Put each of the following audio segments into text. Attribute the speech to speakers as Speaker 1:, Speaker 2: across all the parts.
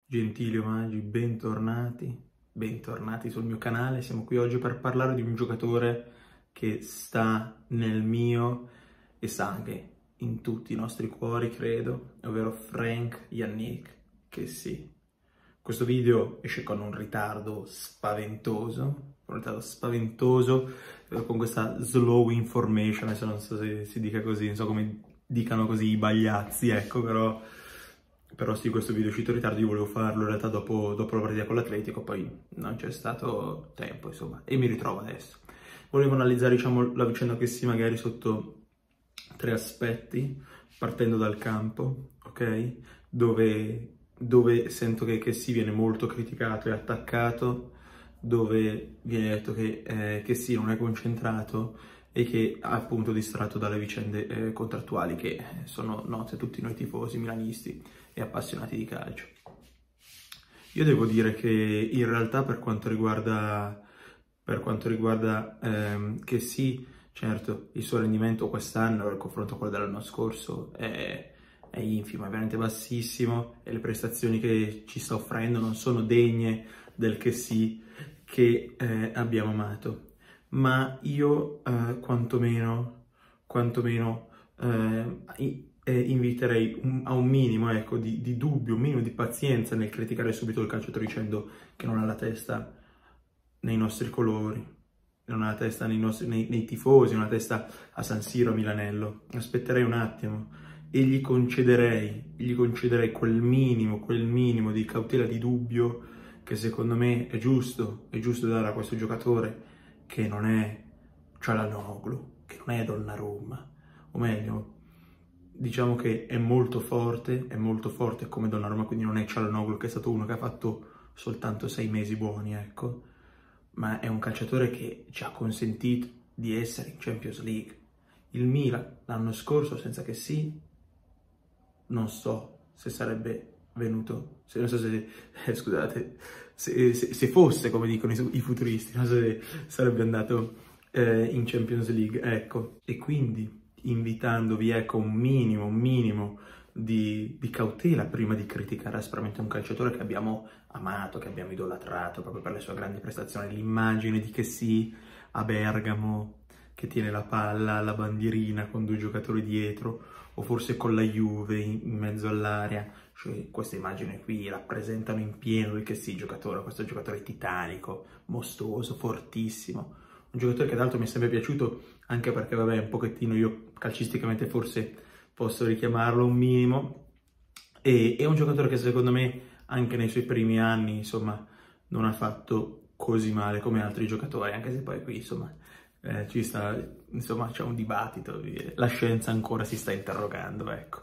Speaker 1: Gentili omaggi, bentornati sul mio canale. Siamo qui oggi per parlare di un giocatore che sta nel mio e sta anche in tutti i nostri cuori, credo, ovvero Frank Yannick Kessy. Questo video esce con un ritardo spaventoso, con questa slow information, adesso non so se si dica così, non so come dicano così i bagliazzi, ecco, però sì, questo video è uscito in ritardo. Io volevo farlo in realtà dopo la partita con l'Atletico, poi non c'è stato tempo, insomma, e mi ritrovo adesso. Volevo analizzare, diciamo, la vicenda Kessy magari sotto 3 aspetti, partendo dal campo, ok? Dove sento che Kessy viene molto criticato e attaccato, dove viene detto che Kessy non è concentrato e che è appunto distratto dalle vicende contrattuali che sono note a tutti noi tifosi milanisti e appassionati di calcio. Io devo dire che in realtà per quanto riguarda Kessy, certo, il suo rendimento quest'anno nel confronto con quello dell'anno scorso è infimo, è veramente bassissimo, e le prestazioni che ci sta offrendo non sono degne del Kessy che abbiamo amato. Ma io quantomeno inviterei a un minimo, ecco, di dubbio, un minimo di pazienza nel criticare subito il calciatore dicendo che non ha la testa nei nostri colori, non ha la testa nei tifosi, non ha la testa a San Siro, a Milanello. Aspetterei un attimo e gli concederei quel minimo di cautela, di dubbio che secondo me è giusto dare a questo giocatore che non è Çalhanoğlu, che non è Donnarumma, o meglio, diciamo che è molto forte come Donnarumma, quindi non è Çalhanoğlu che è stato uno che ha fatto soltanto 6 mesi buoni, ecco, ma è un calciatore che ci ha consentito di essere in Champions League. Il Milan l'anno scorso senza Kessy non so se sarebbe venuto, non so se, scusate, se fosse, come dicono i futuristi, non so se sarebbe andato in Champions League, ecco. E quindi invitandovi, ecco, un minimo di cautela prima di criticare aspramente un calciatore che abbiamo amato, che abbiamo idolatrato proprio per le sue grandi prestazioni. L'immagine di Kessy a Bergamo che tiene la palla, la bandierina con 2 giocatori dietro, o forse con la Juve in mezzo all'area, cioè queste immagini qui rappresentano in pieno il Kessy giocatore, questo giocatore titanico, mostruoso, fortissimo, un giocatore che tra l'altro mi è sempre piaciuto anche perché, vabbè, un pochettino io calcisticamente forse posso richiamarlo un minimo, e è un giocatore che secondo me anche nei suoi primi anni, insomma, non ha fatto così male come altri giocatori, anche se poi qui, insomma, ci sta, insomma, c'è un dibattito, la scienza ancora si sta interrogando, ecco.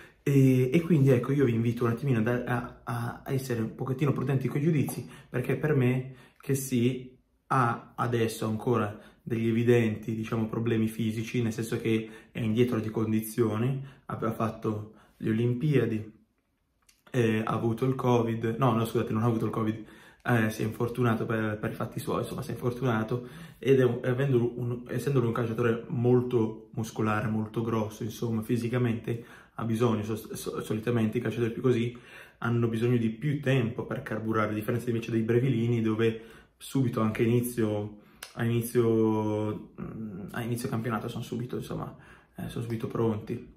Speaker 1: E quindi, ecco, io vi invito un attimino a essere un pochettino prudenti con i giudizi, perché per me Kessy ha adesso ancora degli evidenti, diciamo, problemi fisici, nel senso che è indietro di condizioni, aveva fatto le Olimpiadi, ha avuto il Covid, no, scusate, non ha avuto il Covid, si è infortunato per i fatti suoi, insomma, si è infortunato, ed essendo lui un calciatore molto muscolare, molto grosso, insomma, fisicamente ha bisogno, solitamente i calciatori più così hanno bisogno di più tempo per carburare, a differenza invece dei brevilini, dove subito, anche a inizio campionato, sono subito pronti.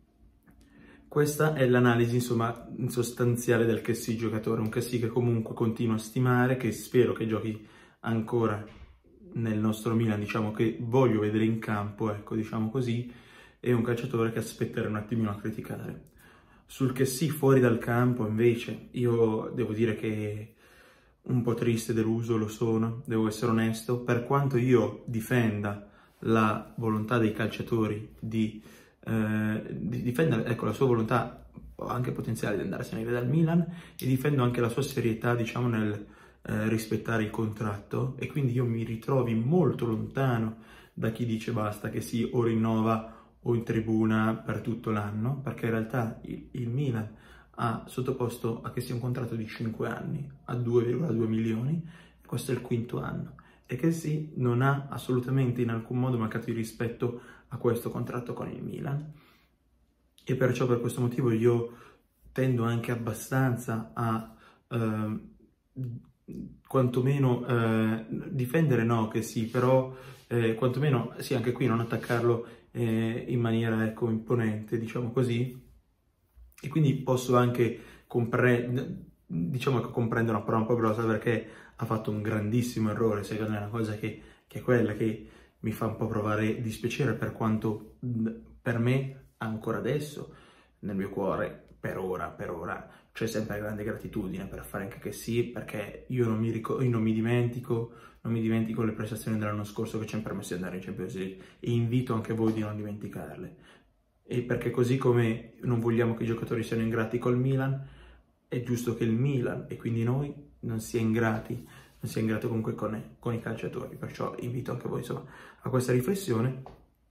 Speaker 1: Questa è l'analisi, insomma, sostanziale del Kessy giocatore, un Kessy che comunque continuo a stimare, che spero che giochi ancora nel nostro Milan, diciamo, che voglio vedere in campo, ecco, diciamo così, è un calciatore che aspetterei un attimino a criticare. Sul Kessy fuori dal campo, invece, io devo dire che un po' triste, deluso lo sono, devo essere onesto, per quanto io difenda la volontà dei calciatori di difendere, ecco, la sua volontà anche potenziale di andarsene via dal Milan, e difendo anche la sua serietà, diciamo, nel rispettare il contratto, e quindi io mi ritrovi molto lontano da chi dice basta che si o rinnova o in tribuna per tutto l'anno, perché in realtà il Milan ha sottoposto a Kessy un contratto di 5 anni a 2,2 milioni, e questo è il 5º anno, e Kessy non ha assolutamente in alcun modo mancato di rispetto a questo contratto con il Milan, e perciò per questo motivo io tendo anche abbastanza a quantomeno difendere no, che sì, però quantomeno sì, anche qui non attaccarlo in maniera, ecco, imponente, diciamo così. E quindi posso anche diciamo che comprendo una parola un po' grossa, perché ha fatto un grandissimo errore, secondo me è una cosa che è quella che mi fa un po' provare dispiacere, per quanto per me ancora adesso nel mio cuore per ora c'è sempre grande gratitudine per fare anche che sì, perché io non mi dimentico le prestazioni dell'anno scorso che ci hanno permesso di andare in Champions League, e invito anche voi di non dimenticarle. E perché così come non vogliamo che i giocatori siano ingrati col Milan, è giusto che il Milan, e quindi noi, non sia ingrati comunque con i calciatori. Perciò invito anche voi, insomma, a questa riflessione,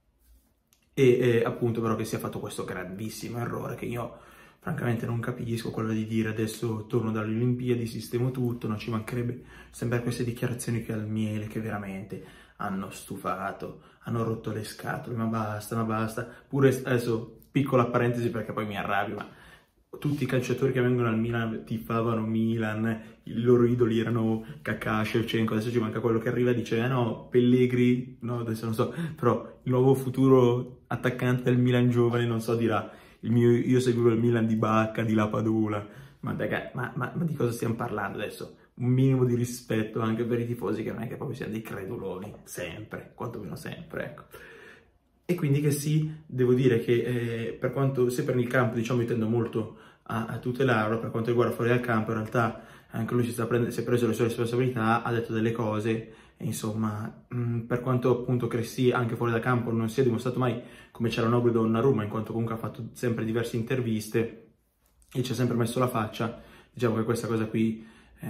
Speaker 1: e appunto però che sia fatto questo grandissimo errore che io francamente non capisco, quello di dire adesso torno dalle Olimpiadi, sistemo tutto, non ci mancherebbe sempre queste dichiarazioni che al miele, che veramente hanno stufato, hanno rotto le scatole, ma basta. Pure adesso, piccola parentesi perché poi mi arrabbio, ma tutti i calciatori che vengono al Milan tifavano Milan, i loro idoli erano Kaká, Shevchenko, adesso ci manca quello che arriva e dice no, Pellegrini, no, adesso non so, però il nuovo futuro attaccante del Milan giovane, non so, dirà io seguivo il Milan di Bacca, di Lapadula, ma di cosa stiamo parlando adesso? Un minimo di rispetto anche per i tifosi, che non è che proprio siano dei creduloni, sempre, quantomeno sempre, ecco. E quindi che sì, devo dire che per quanto, se per il campo, diciamo, io tendo molto a tutelarlo, per quanto riguarda fuori dal campo, in realtà anche lui si è preso le sue responsabilità, ha detto delle cose, e insomma, per quanto appunto Cressy anche fuori dal campo non si è dimostrato mai come c'era Nobile Donnarumma, in quanto comunque ha fatto sempre diverse interviste e ci ha sempre messo la faccia, diciamo che questa cosa qui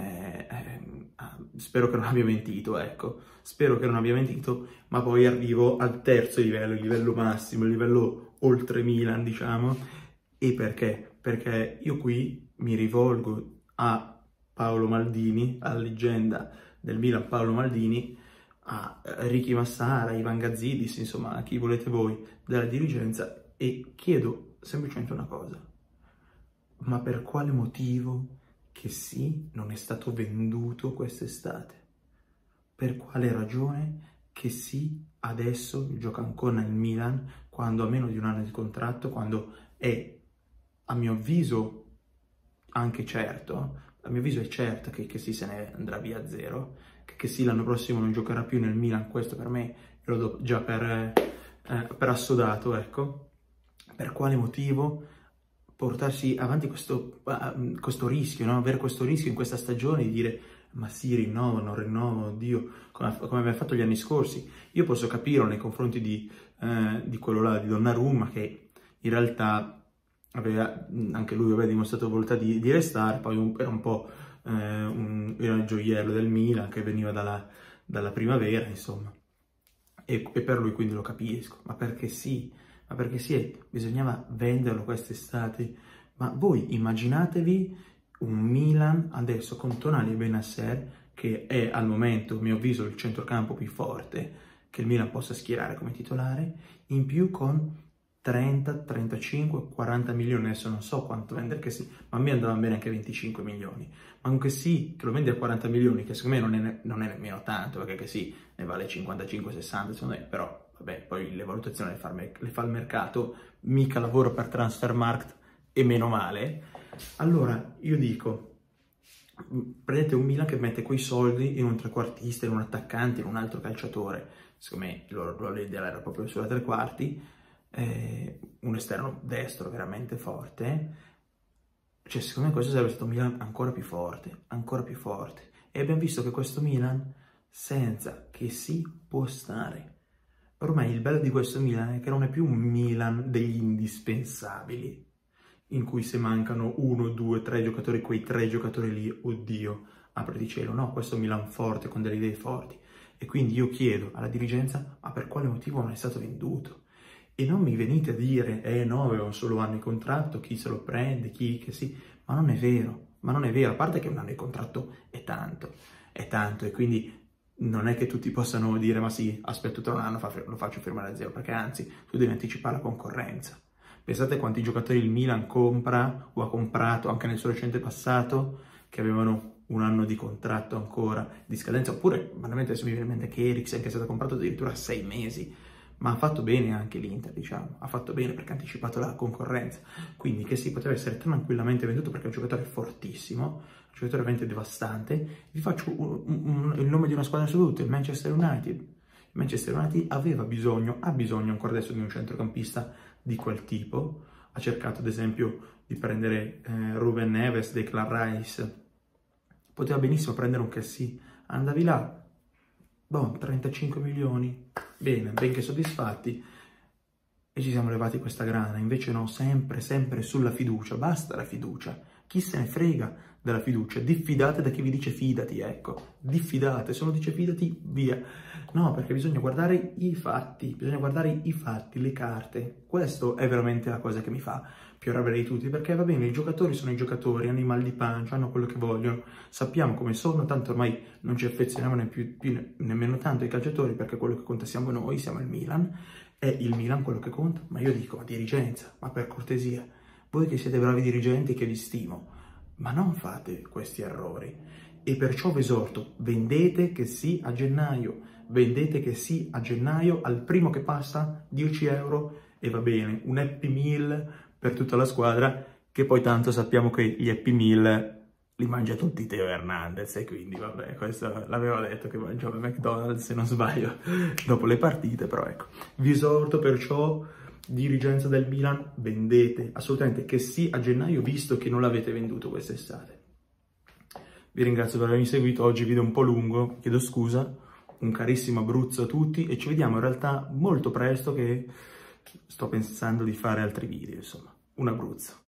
Speaker 1: spero che non abbia mentito, ecco, spero che non abbia mentito, ma poi arrivo al terzo livello, il livello massimo, il livello oltre Milan, diciamo. E perché? Perché io qui mi rivolgo a Paolo Maldini, alla leggenda del Milan Paolo Maldini, a Ricky Massara, Ivan Gazzidis, insomma a chi volete voi della dirigenza, e chiedo semplicemente una cosa: ma per quale motivo che sì non è stato venduto quest'estate? Per quale ragione che sì adesso gioca ancora nel Milan quando ha meno di un anno di contratto, quando è, a mio avviso, anche certo, a mio avviso è certo che sì se ne andrà via a zero, che sì l'anno prossimo non giocherà più nel Milan, questo per me lo do già per assodato, ecco. Per quale motivo portarsi avanti questo rischio, no? Avere questo rischio in questa stagione di dire ma sì, rinnovo, non rinnovo, oddio, come abbiamo fatto gli anni scorsi. Io posso capire nei confronti di quello là, di Donnarumma, che in realtà anche lui aveva dimostrato volontà di restare, poi era un po' era il gioiello del Milan che veniva dalla primavera, insomma, e per lui quindi lo capisco, ma perché sì, bisognava venderlo quest'estate. Ma voi immaginatevi un Milan adesso con Tonali e Bennacer, che è al momento, a mio avviso, il centrocampo più forte che il Milan possa schierare come titolare, in più con 30, 35, 40 milioni, adesso non so quanto vendere, che sì, ma a me andava bene anche 25 milioni, ma anche sì, che lo vendi a 40 milioni, che secondo me non è nemmeno tanto, perché che sì, ne vale 55-60, secondo me, però vabbè, poi le valutazioni le fa il mercato, mica lavoro per Transfermarkt, e meno male. Allora, io dico, prendete un Milan che mette quei soldi in un trequartista, in un attaccante, in un altro calciatore, secondo me l'ideale era proprio sulla tre quarti, un esterno destro veramente forte, cioè secondo me questo sarebbe stato un Milan ancora più forte, e abbiamo visto che questo Milan senza che si può stare. Ormai il bello di questo Milan è che non è più un Milan degli indispensabili, in cui se mancano 1, 2, 3 giocatori, quei 3 giocatori lì, oddio, apriti cielo. No, questo è un Milan forte, con delle idee forti. E quindi io chiedo alla dirigenza, ma per quale motivo non è stato venduto? E non mi venite a dire, no, aveva un solo anno di contratto, chi se lo prende, chi che sì, ma non è vero, a parte che un anno di contratto è tanto, e quindi non è che tutti possano dire, ma sì, aspetto tra un anno, lo faccio firmare a zero, perché anzi, tu devi anticipare la concorrenza. Pensate quanti giocatori il Milan compra, o ha comprato anche nel suo recente passato, che avevano un anno di contratto ancora di scadenza, oppure banalmente adesso mi viene in mente che Eriksen, che è stato comprato addirittura a 6 mesi, ma ha fatto bene anche l'Inter, diciamo, ha fatto bene perché ha anticipato la concorrenza, quindi che si poteva essere tranquillamente venduto perché è un giocatore fortissimo, un giocatore veramente devastante. Vi faccio il nome di una squadra su tutte, il Manchester United. Il Manchester United ha bisogno ancora adesso di un centrocampista di quel tipo, ha cercato ad esempio di prendere Ruben Neves, Declan Rice, poteva benissimo prendere un Kessie, andavi là, boh, 35 milioni, bene, benché soddisfatti, e ci siamo levati questa grana. Invece no, sempre sulla fiducia, basta la fiducia, chi se ne frega della fiducia, diffidate da chi vi dice fidati, ecco, diffidate, se uno dice fidati, via. No, perché bisogna guardare i fatti, le carte. Questo è veramente la cosa che mi fa più arrabbiare di tutti, perché va bene, i giocatori sono i giocatori, hanno i mal di pancia, hanno quello che vogliono, sappiamo come sono, tanto ormai non ci affezioniamo nemmeno tanto ai calciatori, perché quello che conta siamo noi, siamo il Milan, è il Milan quello che conta. Ma io dico, ma dirigenza, ma per cortesia, voi che siete bravi dirigenti, che vi stimo, ma non fate questi errori. E perciò vi esorto, vendete che sì a gennaio, vendete che sì a gennaio, al primo che passa 10 euro e va bene, un Happy Meal per tutta la squadra, che poi tanto sappiamo che gli Happy Meal li mangia tutti Teo Hernandez, e quindi vabbè, questo l'avevo detto che mangiava McDonald's se non sbaglio dopo le partite, però ecco, vi esorto perciò, dirigenza del Milan, vendete assolutamente che sì a gennaio, visto che non l'avete venduto quest'estate. Vi ringrazio per avermi seguito, oggi video un po' lungo, chiedo scusa, un carissimo Abruzzo a tutti e ci vediamo in realtà molto presto, che sto pensando di fare altri video, insomma, un Abruzzo.